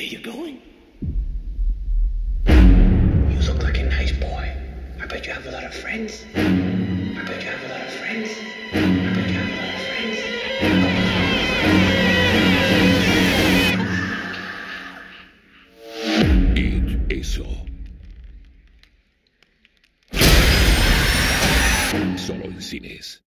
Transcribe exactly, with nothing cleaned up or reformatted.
you going? You look like a nice boy. I bet you have a lot of friends. I bet you have a lot of friends. I bet you have a lot of friends. It, eso. Solo en cines.